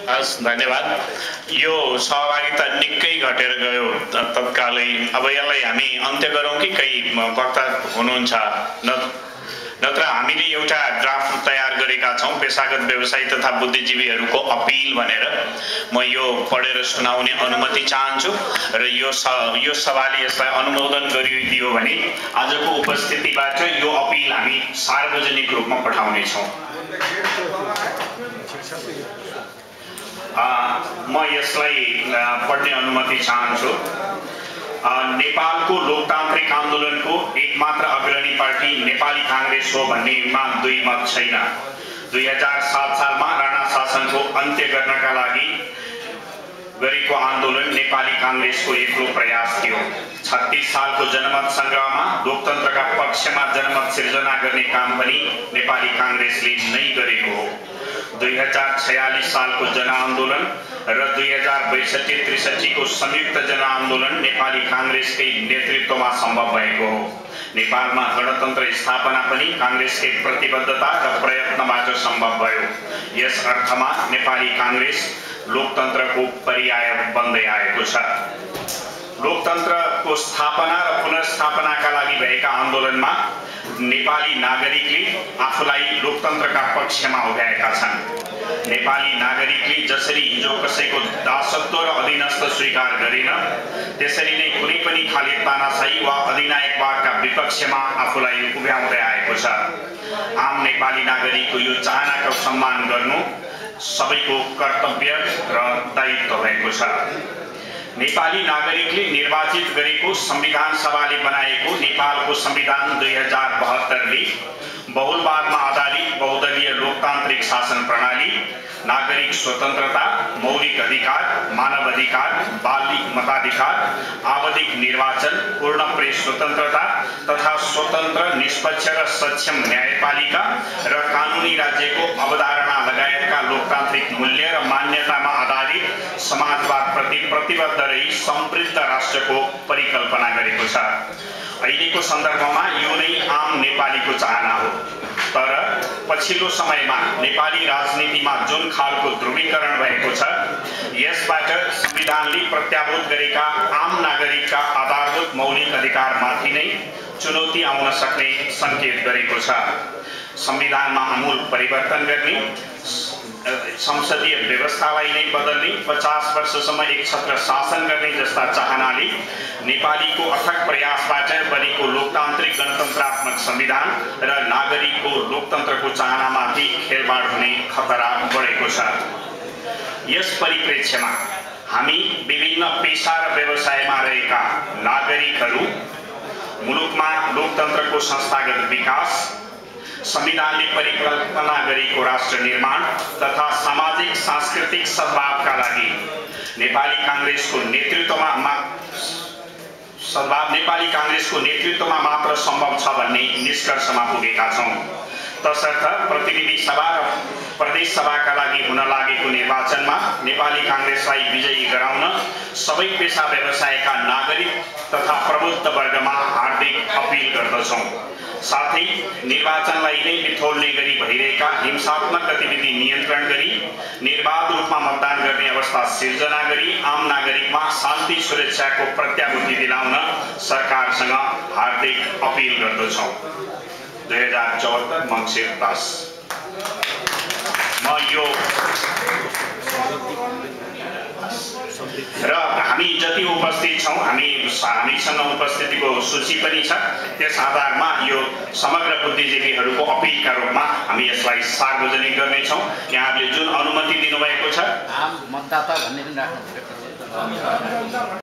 हस्, धन्यवाद। यो सहभागिता निकै घटेर गयो तत्कालै। अब यसलाई हामी अन्त्य गरौँ कि कही वक्ता हुनुहुन्छ? नत्र हामीले एउटा ड्राफ्ट तयार गरेका छौँ पेशागत व्यवसायी तथा बुद्धिजीवीहरूको अपिल भनेर। म यो पढेर सुनाउने अनुमति चाहन्छु र यो सभाले यसलाई अनुमोदन गरिदियो भने आजको उपस्थितिबाट यो अपिल हामी सार्वजनिक रूपमा पठाउनेछौँ। म यसलाई पढ्ने अनुमति चाहन्छु। नेपालको लोकतान्त्रिक आन्दोलनको एकमात्र अग्रणी पार्टी नेपाली कांग्रेस हो भन्नेमा दुई मत छैन। 2007 सालमा राणा शासनको अन्त्य गर्नका लागि गरेको आन्दोलन नेपाली कांग्रेसको एक्लो प्रयास थियो। 36 सालको जनमत संग्रहमा लोकतन्त्रका पक्षमा जनमत सिर्जना गर्ने काम पनि नेपाली कांग्रेसले नै गरेको हो। 2046 सालको जनआन्दोलन र 2062-63 को संयुक्त जनआन्दोलन नेपाली कांग्रेसकै नेतृत्वमा सम्भव भएको हो। नेपालमा गणतन्त्र स्थापना पनि कांग्रेसकै प्रतिबद्धता र प्रयत्नबाट सम्भव भयो। यस अर्थमा नेपाली कांग्रेस लोकतन्त्रको पर्याय बन्दै आएको छ। लोकतन्त्रको स्थापना र पुनर्स्थापनाका लागि भएका आन्दोलनमा नेपाली नागरिकले आफूलाई लोकतन्त्रका पक्षमा उभ्याएका छन्। नेपाली नागरिकले जसरी हिजो कसैको दासत्व र अधीनस्थ स्वीकार गरेन, त्यसरी नै कुनै पनि खाली तानाशाही वा अधिनायकवादका विपक्षमा आफूलाई उभ्याउँदै आएको छ। आम नेपाली नागरिकको यो चाहनाको सम्मान गर्नु सबैको कर्तव्य र दायित्व भएको छ। नेपाली नागरिकले निर्वाचित गरेको संविधान सभाले बनाएको नेपालको संविधान 2072ले बहुलवादमा आधारित बहुदलीय लोकतान्त्रिक शासन प्रणाली, नागरिक स्वतन्त्रता, मौलिक अधिकार, मानव अधिकार, बालिग मताधिकार, आवधिक निर्वाचन, पूर्ण प्रेस स्वतन्त्रता तथा स्वतन्त्र, निष्पक्ष र सक्षम न्यायपालिका र कानुनी राज्यको अवधारणा लगायतका लोकतान्त्रिक मूल्य र मान्यतामा आधारित समाजवाद प्रति प्रतिबद्ध रही समृद्ध राष्ट्रको परिकल्पना गरेको छ। अहिलेको सन्दर्भमा यो नै आम नेपालीको चाहना हो। तर पछिल्लो समयमा नेपाली राजनीतिमा जुन खालको ध्रुवीकरण भएको छ, यसबाट संविधानले प्रत्याभूत गरेका आम नागरिकका आधारभूत मौलिक अधिकारमाथि नै चुनौती आउन सक्ने संकेत गरेको छ। संविधानमा आमूल परिवर्तन गर्ने, संसदीय व्यवस्थालाई नै बदल्ने, 50 वर्षसम्म एक छत्र शासन गर्ने जस्ता चाहनाले नेपालीको अथक प्रयासबाट बनेको लोकतान्त्रिक गणतन्त्रात्मक संविधान र नागरिकको लोकतन्त्रको चाहनामाथि खेलबाड हुने खतरा बढेको छ। यस परिप्रेक्ष्यमा हामी विभिन्न पेशा र व्यवसायमा रहेका नागरिकहरू मुलुकमा लोकतन्त्रको संस्थागत विकास, संविधानले परिकल्पना गरेको राष्ट्र निर्माण तथा सामाजिक सांस्कृतिक सद्भावका लागि नेपाली कांग्रेसको नेतृत्वमा मात्र सम्भव छ भन्ने निष्कर्षमा पुगेका छौं। तसर्थ प्रतिनिधि सभा र प्रदेश सभाका लागि हुन लागेको निर्वाचनमा नेपाली कांग्रेसलाई विजयी गराउन सबै पेशा व्यवसायका नागरिक तथा प्रबुद्ध वर्गमा हार्दिक अपील गर्दछौं। साथै निर्वाचनलाई नै बिथोल्ने गरी भइरहेका हिंसात्मक गतिविधि नियन्त्रण गरी निर्वाध रूपमा मतदान गर्ने अवस्था सिर्जना गरी आम नागरिकमा शान्ति सुरक्षाको प्रत्याभूति दिलाउन सरकारसँग हार्दिक अपील गर्दछौं। 2074 मङ्सिर 10 म यो र हामी जति उपस्थित छौं, हामीसँग उपस्थितिको सूची पनि छ। त्यस आधारमा यो समग्र बुद्धिजीवीहरूको अपिलका रूपमा हामी यसलाई सार्वजनिक गर्नेछौँ। यहाँले जुन अनुमति दिनुभएको छ, आम मतदाता भन्ने पनि राख्नु